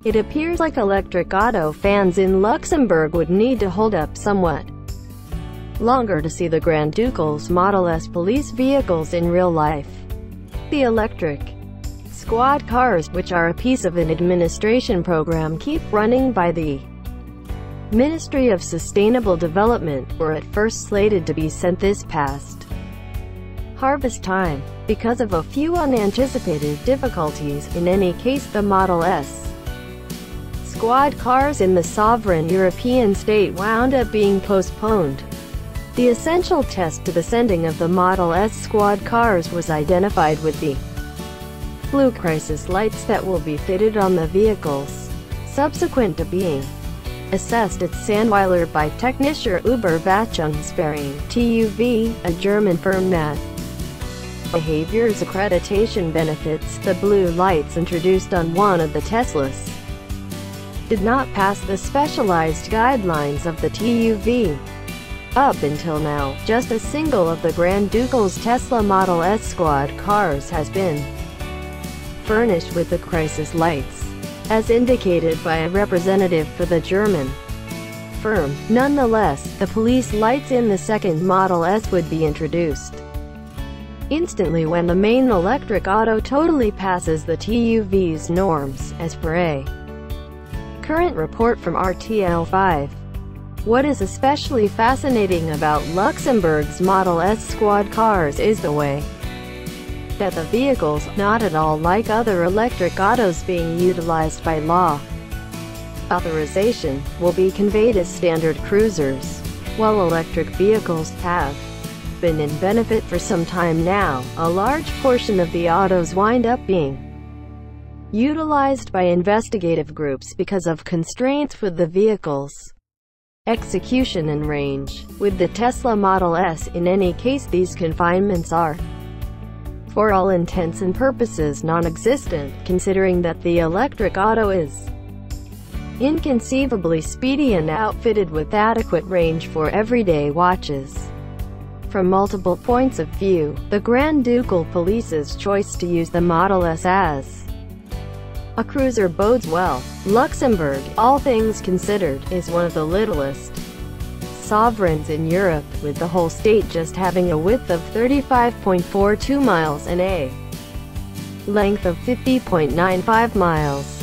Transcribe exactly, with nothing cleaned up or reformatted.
It appears like electric auto fans in Luxembourg would need to hold up somewhat longer to see the Grand Ducal's Model S police vehicles in real life. The electric squad cars, which are a piece of an administration program keep running by the Ministry of Sustainable Development, were at first slated to be sent this past harvest time. Because of a few unanticipated difficulties, in any case the Model S squad cars in the sovereign European state wound up being postponed. The essential test to the sending of the Model S squad cars was identified with the blue crisis lights that will be fitted on the vehicles. Subsequent to being assessed at Sandweiler by Technischer Überwachungsverein T U V, a German firm that behaviors accreditation benefits, the blue lights introduced on one of the Teslas did not pass the specialized guidelines of the T U V. Up until now, just a single of the Grand Ducal's Tesla Model S squad cars has been furnished with the crisis lights, as indicated by a representative for the German firm. Nonetheless, the police lights in the second Model S would be introduced instantly when the main electric auto totally passes the T U V's norms, as per a current report from R T L five. What is especially fascinating about Luxembourg's Model S squad cars is the way that the vehicles, not at all like other electric autos being utilized by law authorization, will be conveyed as standard cruisers. While electric vehicles have been in benefit for some time now, a large portion of the autos wind up being utilized by investigative groups because of constraints with the vehicles' execution and range. With the Tesla Model S, in any case, these confinements are, for all intents and purposes, non-existent, considering that the electric auto is inconceivably speedy and outfitted with adequate range for everyday watches. From multiple points of view, the Grand Ducal Police's choice to use the Model S as a cruiser bodes well. Luxembourg, all things considered, is one of the littlest sovereigns in Europe, with the whole state just having a width of thirty-five point four two miles and a length of fifty point nine five miles.